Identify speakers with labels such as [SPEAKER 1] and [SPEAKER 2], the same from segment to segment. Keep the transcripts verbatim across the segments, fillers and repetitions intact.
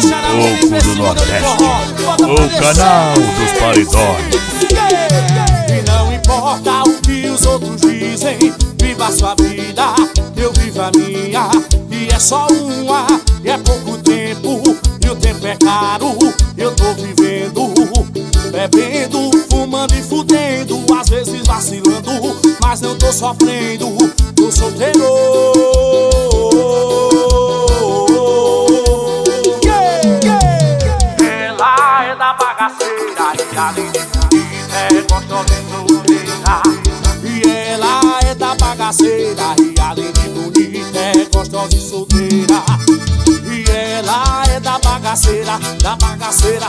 [SPEAKER 1] pouco do Nordeste, o canal dos paredões.
[SPEAKER 2] E não importa o que os outros dizem, viva a sua vida, eu vivo a minha. E é só uma, e é pouco tempo, e o tempo é caro. Eu tô vivendo, bebendo, fumando e fudendo, às vezes vacilando, mas não tô sofrendo, tô solteiro. Ela é da bagaceira e além de bonita é gostosa e solteira. E ela é da bagaceira e além de bonita é gostosa e solteira. E ela é da bagaceira, da bagaceira.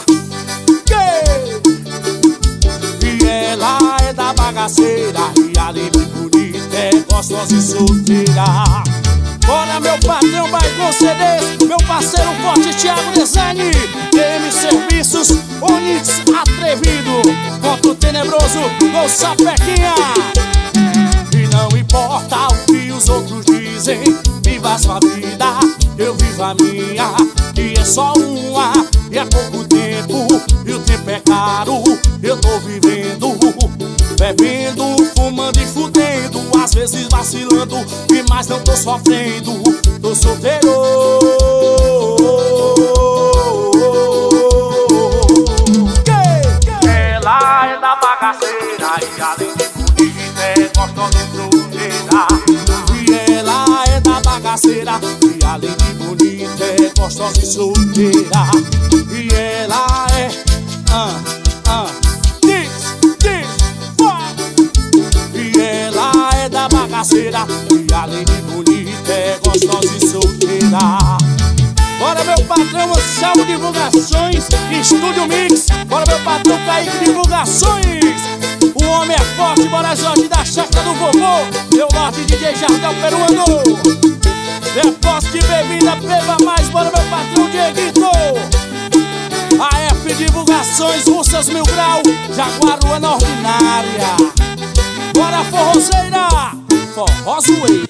[SPEAKER 2] E ela é da bagaceira e além de bonita é gostosa e solteira. Bora meu patrão, vai conceder, meu parceiro forte Thiago Design, M Serviços, Onix Atrevido, contra o tenebroso do Sapequinha. E não importa o que os outros dizem, viva a sua vida, eu vivo a minha. E é só uma, e é pouco tempo, e o tempo é caro. Eu tô vivendo, bebendo, fumando e fudendo, às vezes vacilando, e mais não tô sofrendo, tô solteiro. Ela é da bagaceira e além de bonita é gostosa e solteira. E ela é da bagaceira e além de bonita é gostosa e solteira. E ela é ah, ah, diz, diz, vai. E ela é da bagaceira e além de bonita é gostosa e solteira. Bora meu patrão, Anselmo Divulgações, Estúdio Mix. Bora meu patrão, Kaique Divulgações. O homem é forte, bora Jorge da chácara do vovô. Meu lote D J Jardel Peruano. Depósito de bebida, beba mais, bora meu patrão Dieguito. A F Divulgações, Russas Mil Grau, Jaguaruana Ordinária. Bora forrozeira, forró zoeira.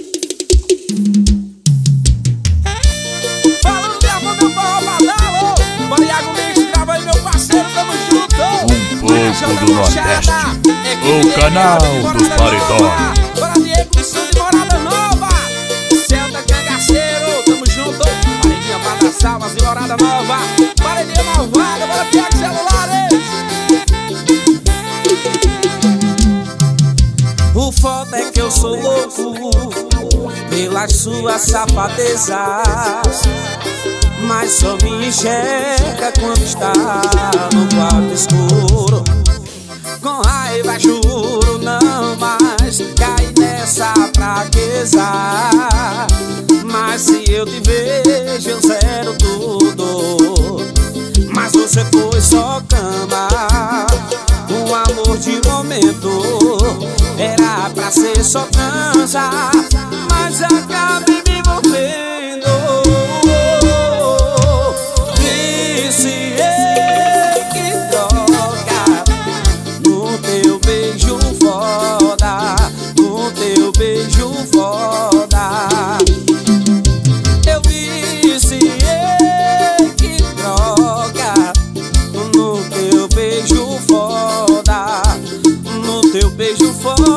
[SPEAKER 2] Falando gravou meu forró badalo. Bora Iago Mix, grava aí meu parceiro, tamo junto.
[SPEAKER 1] Um pouco do Nordeste, o canal dos paredões.
[SPEAKER 2] Bora Diego do Sul de Morada Nova, Celta Cangaceiro, tamo junto. Paredinha pra dar salvas de Morada Nova. Paredinha malvada, bora Piac Celulares. O foda é que eu sou louco pelas suas safadezas, mas só me enxerga quando está no quarto escuro. Com raiva juro não mais cair nessa fraqueza, mas se eu te vejo eu zero tudo. Mas você foi só cama, um amor de momento, era pra ser só transa, mas acabei me envolvendo. Viciei, que droga, no teu beijo foda, no teu beijo foda. Eu viciei, que droga, no teu beijo foda, no teu beijo foda.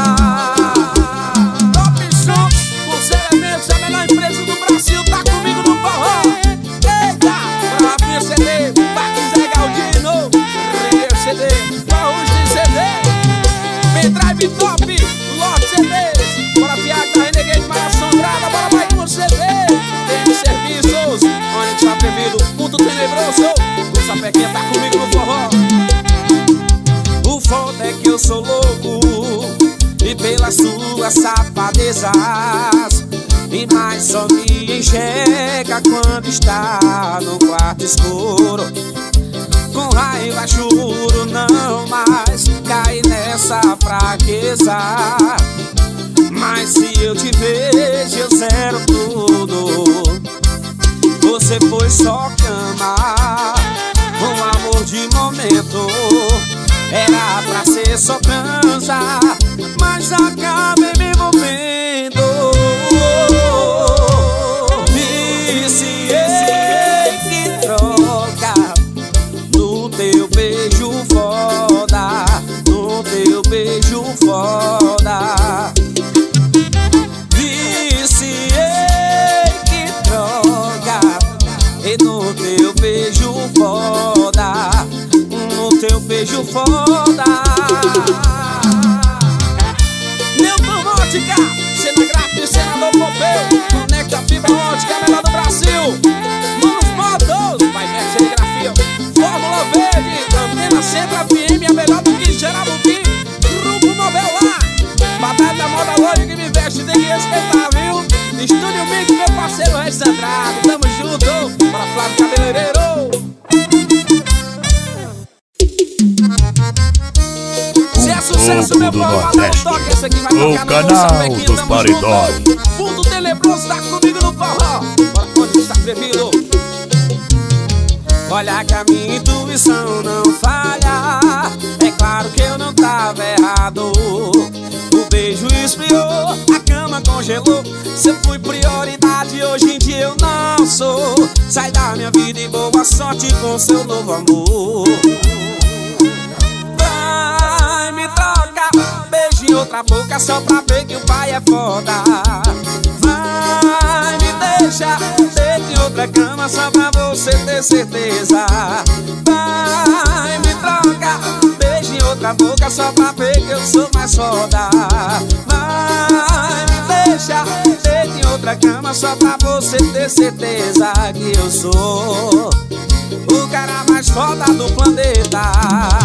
[SPEAKER 2] Top Som, os elementos, a melhor empresa do Brasil, tá comigo no forró. Eita, pra Rafinha C D, Paquis Zé Galdino, Regueiro C D, Barros de C D, Pendrive Top, Lote C Ds, bora Piac da Renegade, Maia Assombrada, bora Bahia C D, M Serviços, Onix Atrevido, Puto Tenebroso, o Sapequinha tá comigo no forró. O foda é que eu sou louco e pelas suas safadezas, e mais só me enxerga quando está no quarto escuro. Com raiva juro não mais cair nessa fraqueza, mas se eu te vejo eu zero tudo. Você foi só cama, um amor de momento, era pra ser só transa, mas acabei me envolvendo. Viciei, que E no teu beijo foda, no teu beijo foda. Newton Ótica, cena gráfica e cena do Pompeu. Conecta a fibra ótica, melhor do Brasil. Manos Motos, vai ver serigrafia. Fórmula Verde, Antena Centro F M, a melhor do que Xerabuqui. Grupo Mobelar, Batalha da Moda hoje que me veste, tem que respeitar, viu? Estúdio Mix, meu parceiro Regis Andrade, tamo junto. Bora Flávio Cabeleireiro. Se é sucesso, meu povo, valeu o toque. Esse aqui vai tocar
[SPEAKER 1] o canal dos paredões.
[SPEAKER 2] Fundo Tenebroso tá comigo no forró. Bora, onde está atrevido? Olha que a minha intuição não falha. É claro que eu não tava errado. O beijo esfriou, a cama congelou. Cê foi prioridade, hoje em dia eu não sou. Sai da minha vida e boa sorte com seu novo amor. Vai, me troca, beijo em outra boca só pra ver que o pai é foda. Vai, me deixa, deita em outra cama só pra você ter certeza. Vai, me troca, beijo em outra boca só pra ver que eu sou mais foda. Vai, me deixa, deita em outra cama só pra você ter certeza que eu sou o cara mais foda do planeta.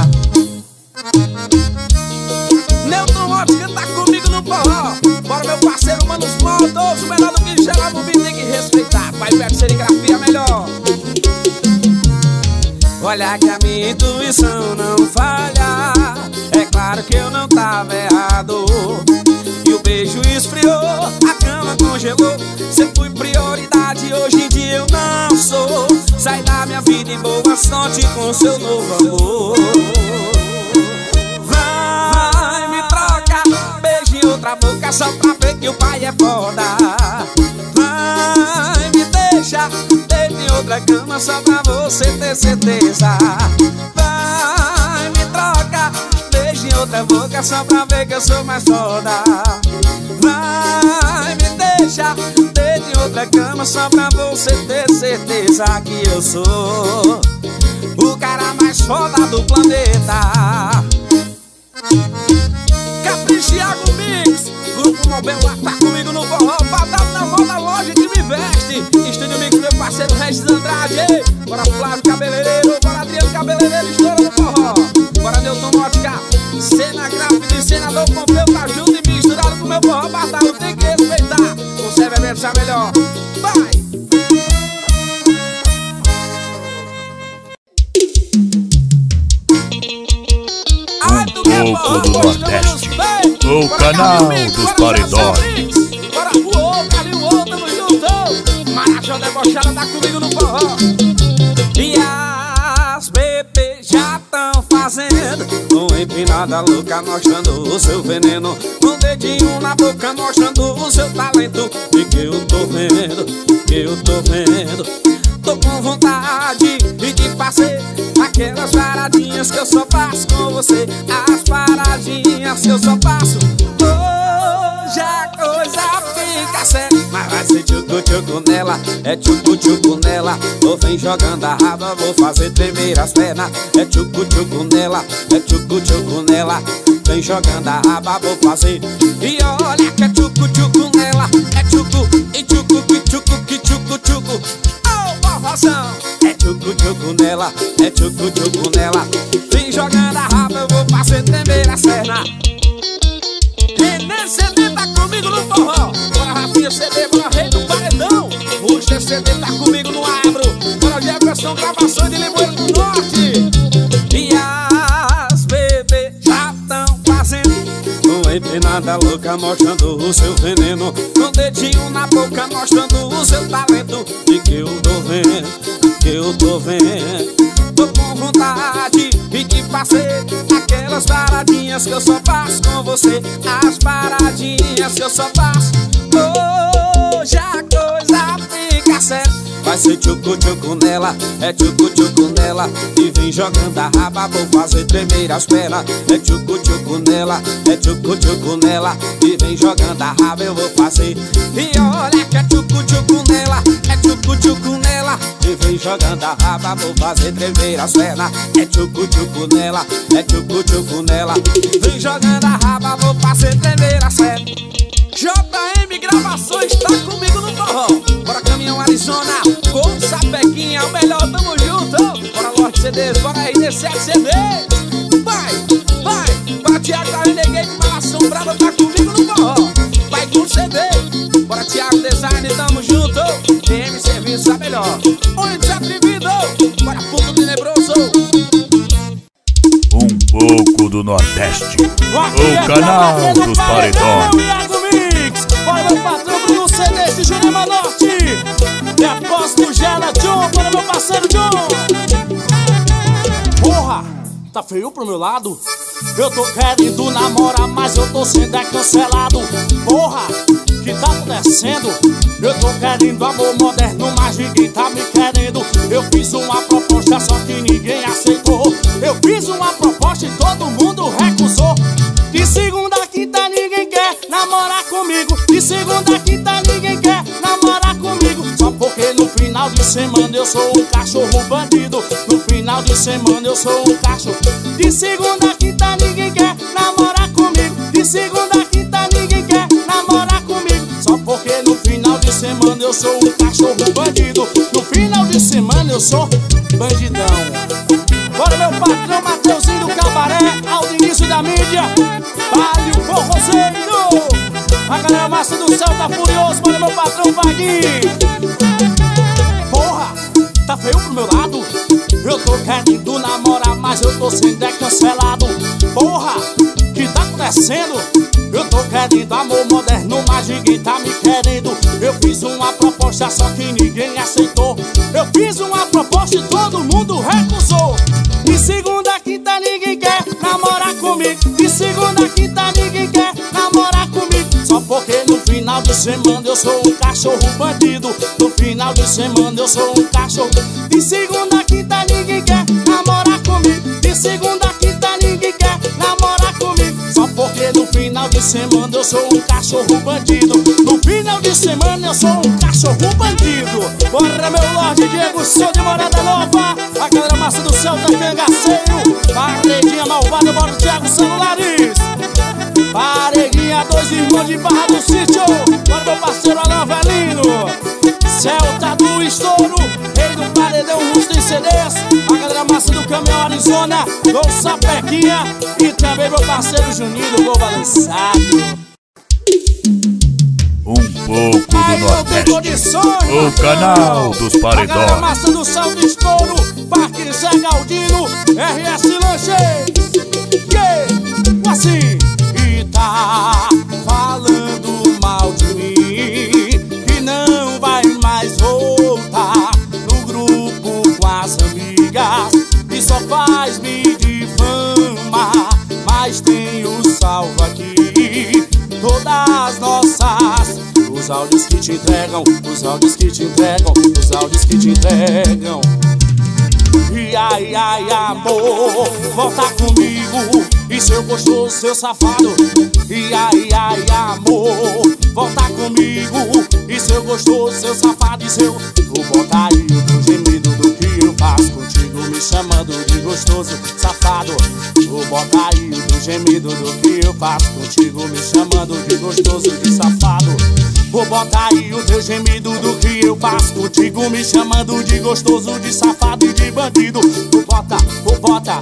[SPEAKER 2] Newton Ótica tá comigo no forró. Bora, meu parceiro, Manos Motos, o melhor do que Xerabuqui, tem que respeitar. Vai ver serigrafia melhor. Olha que a minha intuição não falha. É claro que eu não tava errado. E o beijo esfriou, a cama congelou. Cê foi prioridade, hoje em dia eu não sou. Sai da minha vida e boa sorte com seu novo amor. Vai, me troca, beijo em outra boca só pra ver que o pai é foda. Vai, me deixa, deita em outra cama só pra você ter certeza. Vai, me troca, beijo em outra boca só pra ver que eu sou mais foda. Vai, me deixa, deita em outra cama só pra você ter certeza que eu sou o cara mais foda do planeta. Caprichiago Mix, Grupo Mobelar tá comigo no forró. Batalha da Moda loja que me veste. Estúdio Mix, meu parceiro Regis Andrade. Bora Flávio Cabeleireiro, bora Adriano Cabeleireiro, estoura no forró. Bora Newton Ótica, cena gráfica e cena do Pompeu, tá junto e misturado com meu forró. Batalha tem que respeitar, você vai pensar melhor. Vai!
[SPEAKER 1] Louco do Nordeste, o canal dos paredões.
[SPEAKER 2] Bora voou, Calil, tamo junto. Marajó debochada tá comigo no forró. E as bebês já tão fazendo uma empinada louca, mostrando o seu veneno. Um dedinho na boca, mostrando o seu talento. E que eu tô vendo, que eu tô vendo. Tô com vontade de fazer aquelas paradinhas que eu só faço com você. As paradinhas que eu só faço. Hoje a coisa fica séria, mas vai ser tchucu-tchucu nela. É tchucu-tchucu nela. Ou vem jogando a raba, vou fazer tremer as pernas. É tchucu-tchucu nela, é tchucu-tchucu nela. Vem jogando a raba, vou fazer. E olha que é tchucu-tchucu nela. É tchucu, e tchucu, que tchucu, que tchucu-tchucu. É tchucu-tchucu nela, é tchucu-tchucu nela. Vem jogando a raba, eu vou fazer tremer a perna. Renê C D tá comigo no forró. Bora Rafinha C D, bora Rei do Paredão. O G C D tá comigo no Abro. Bora Jefferson, gravação de Limoeiro do Norte. E as bebês já tão fazendo uma empinada louca, mostrando o seu veneno. Um dedinho na boca, mostrando o seu talento. E que eu tô vendo, que eu tô vendo. Tô com vontade de fazer aquelas paradinhas que eu só faço com você. As paradinhas que eu só faço. Hoje a coisa fica séria, vai ser tchucu-tchucu nela, é tchucu-tchucu nela. E vem jogando a raba, vou fazer tremer as pernas. É tchucu-tchucu nela, é tchucu-tchucu nela. E vem jogando a raba, eu vou fazer. E olha que é tchucu-tchucu nela, é tchucu-tchucu nela. E vem jogando a raba, vou fazer tremer as pernas. É tchucu-tchucu nela, é tchucu-tchucu nela. Vem jogando a raba, vou fazer tremer as pernas. J M Gravações tá comigo no forró. Bora Caminhão Arizona, com Sapequinha, o melhor, tamo junto. Bora Lorde C Ds, bora R D sete C Ds. Vai, vai, pra Thiago da Renegade, Mal Assombrada, tá comigo no forró. Vai com C D, bora Thiago Design, tamo junto. T M Serviço, a melhor. Oi, desatrevido, bora Puto Tenebroso.
[SPEAKER 1] Um pouco do Nordeste, o canal dos paredões.
[SPEAKER 3] Bora meu patrão Bruno C D de Jurema Norte. Depósito Gela John, bora meu parceiro John. Porra, tá feio pro meu lado. Eu tô querendo namorar, mas eu tô sendo é cancelado. Porra, que tá acontecendo? Eu tô querendo amor moderno, mas ninguém tá me querendo. Eu fiz uma proposta, só que ninguém aceitou. Eu fiz uma proposta e todo mundo recusou. De segunda a quinta ninguém quer namorar comigo. De segunda a quinta ninguém quer namorar comigo. Só porque no final de semana eu sou um cachorro bandido. No final de semana eu sou um cachorro. De segunda a quinta ninguém quer namorar comigo. De segunda a quinta ninguém quer namorar comigo. Só porque no final de semana eu sou um cachorro bandido. No final de semana eu sou bandidão. Bora meu patrão Mateuzinho do Cabaré, ao início da mídia. Vale o forrozeiro. A galera massa do céu tá furioso. Bora meu patrão Vaguinho. Porra, tá feio pro meu lado. Eu tô querendo namorar, mas eu tô sendo é cancelado. Porra, que tá acontecendo? Eu tô querendo amor moderno, mas ninguém tá me querendo. Eu fiz uma proposta, só que ninguém aceitou. Eu fiz uma proposta e todo mundo recusou. De segunda a quinta ninguém quer namorar comigo. De segunda a quinta ninguém quer namorar comigo. Só porque no final de semana eu sou um cachorro bandido. No final de semana eu sou um cachorro. De segunda a quinta ninguém quer namorar comigo. De segunda a quinta ninguém quer namorar comigo. Só porque no final de semana eu sou um cachorro bandido. No final de semana eu sou um cachorro bandido. Bora meu Lorde Diego, sou de Morada Nova. A galera massa do céu tá cangaceiro. Paredinha malvada, bora o Thiago Celulares. Paredinha, dois irmãos de Barra do Sítio. Bora meu parceiro Alain Velino. Celta do Estouro, rei do paredão, Rusto e C Ds. A galera massa do Caminhão Arizona, com Sapequinha. E também meu parceiro Juninho do Gol Balançado.
[SPEAKER 1] Um pouco do Nordeste, o canal dos paredões.
[SPEAKER 3] A galera massa do Salto Estouro, Parque Zé Galdino, R S Lanches. Que assim, e tá falando mal de mim, que não vai mais voltar no grupo com as amigas, e só faz me difamar. Mas tem o salvo aqui, todas nossas, os áudios que te entregam, os áudios que te entregam, os áudios que te entregam. E ai, ai, amor, volta comigo, e seu gostoso, seu safado. E ai, ai, amor, volta comigo, e seu gostoso, seu safado. E seu, vou botar aí o teu gemido do que eu faço contigo, me chamando de gostoso, safado. Vou botar aí o teu gemido do que eu faço contigo, me chamando de gostoso, de safado. Vou botar aí o teu gemido do que eu faço contigo, me chamando de gostoso, de safado e de bandido. Vou botar, vou botar,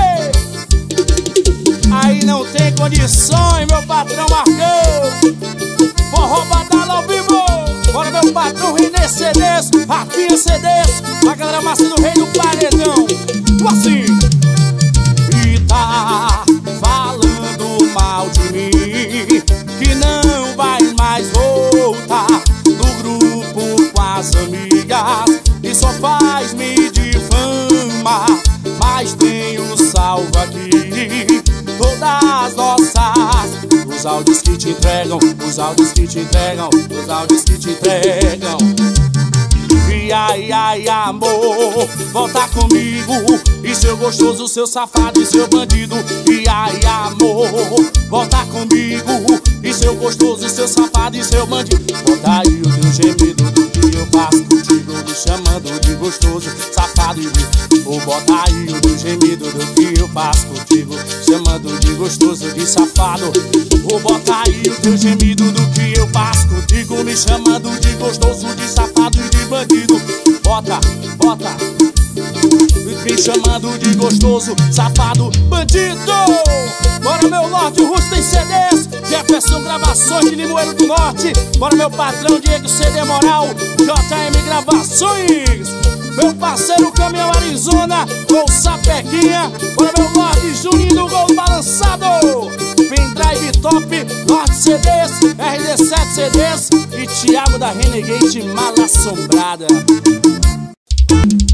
[SPEAKER 3] que? Aí não tem condições, meu patrão Marcão. Forró batalha ao vivo. Bora meu patrão René C Ds, Rafinha C Ds. A galera massa do rei do paredão. Assim. E tá falando mal de mim, que não vai mais voltar no grupo com as amigas, e só faz me difamar. Mas tem o salvo aqui, todas nossas, os áudios que te entregam, os áudios que te entregam, os áudios que te entregam. E Ai, ai, ai, amor, volta comigo. E seu gostoso, seu safado e seu bandido. E ai, amor, volta comigo. E seu gostoso, seu safado e seu bandido. Volta aí o teu gemido do que eu faço contigo, me chamando de gostoso, safado e bandido. Ou bota aí o teu gemido do que eu faço contigo, chamando de gostoso, de safado. Ou bota aí o teu gemido do que eu faço contigo, me chamando de gostoso, de safado e de bandido. Bota, bota, me chamando de gostoso, safado, bandido. Bora meu Norte, o Russo tem C Ds, Jefferson Gravações de Limoeiro do Norte. Bora meu patrão Diego C D Moral, J M Gravações. Meu parceiro Caminhão Arizona, Gol Sapequinha. Bora meu Norte, Juninho do Gol Balançado. Pendrive Top, Norte C Ds, R D sete C Ds e Thiago da Renegade Mal Assombrada.